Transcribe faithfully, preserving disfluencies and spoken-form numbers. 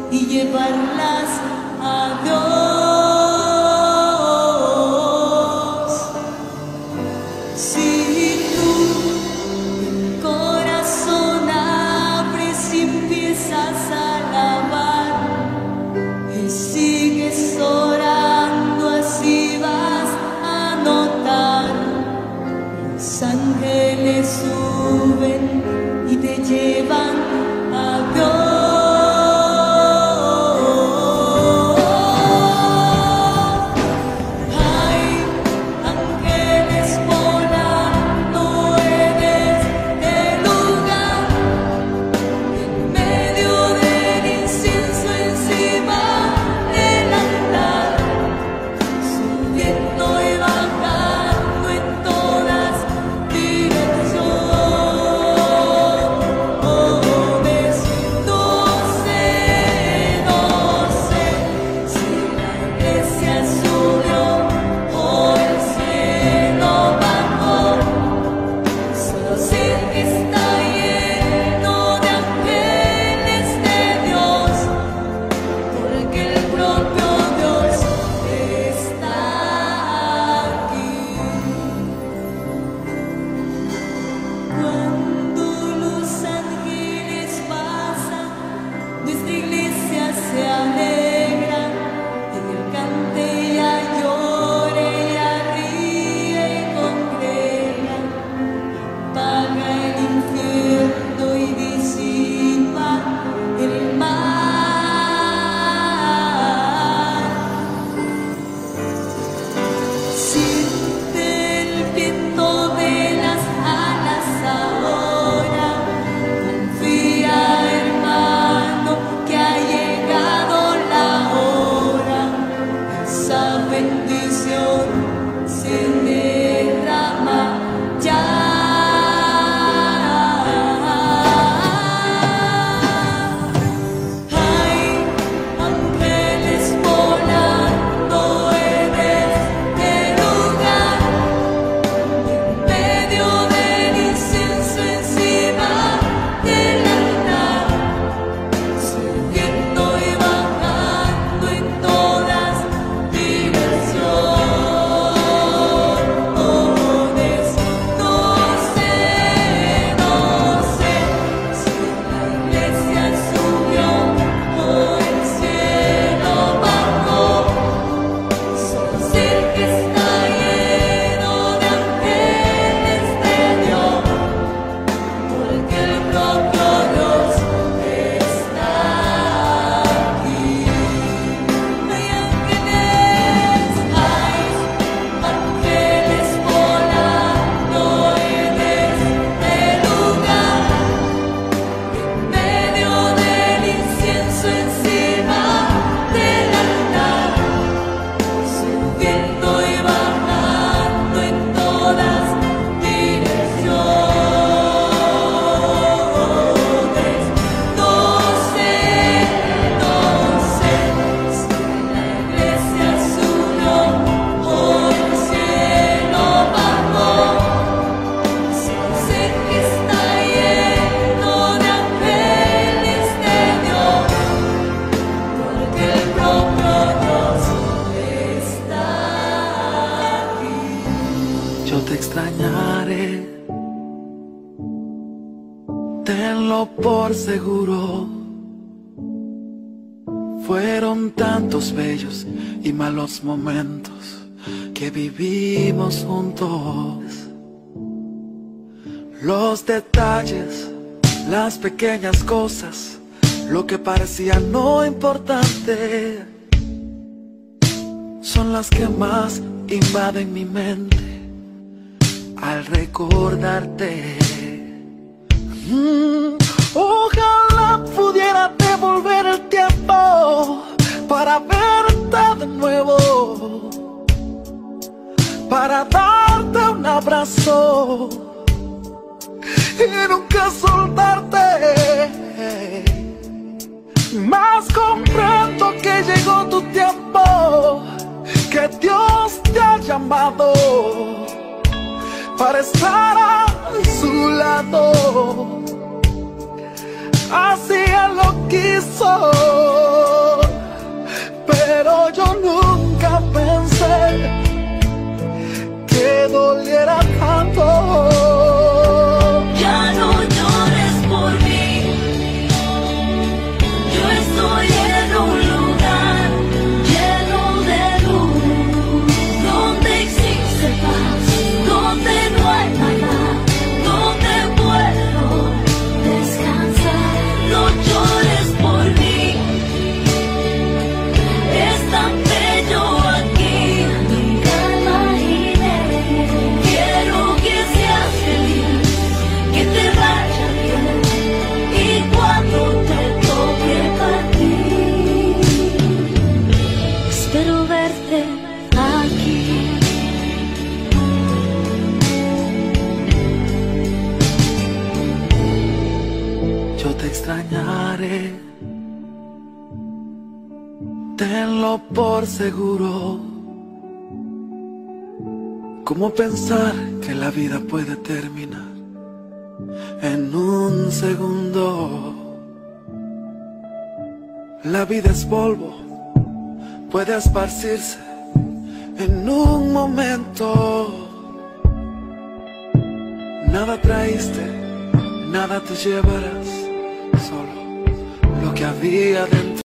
y llevarlas a Dios. Si tú el corazón abres y empiezas a alabar y sigues orando, así vas a notar los ángeles suben y te llevan a Dios. Tenlo por seguro, fueron tantos bellos y malos momentos que vivimos juntos. Los detalles, las pequeñas cosas, lo que parecía no importante, son las que más invaden mi mente al recordarte. Mm, ojalá pudiera devolver el tiempo para verte de nuevo, para darte un abrazo y nunca soltarte. Mas comprendo que llegó tu tiempo, que Dios te ha llamado para estar a su lado. Así Él lo quiso. pensé que doliera tanto. Ya no llores por mí, yo estoy en un lugar lleno de luz, donde existe paz, donde no hay maldad, donde puedo descansar. No llores por mí, es tan bello aquí, nunca imaginé. Quiero que seas feliz, que te vaya bien, y cuando te toque partir, espero verte aquí. Yo te extrañaré, tenlo por seguro. ¿Cómo pensar que la vida puede terminar en un segundo? La vida es polvo, puede esparcirse en un momento. Nada traíste, nada te llevarás, solo lo que había dentro.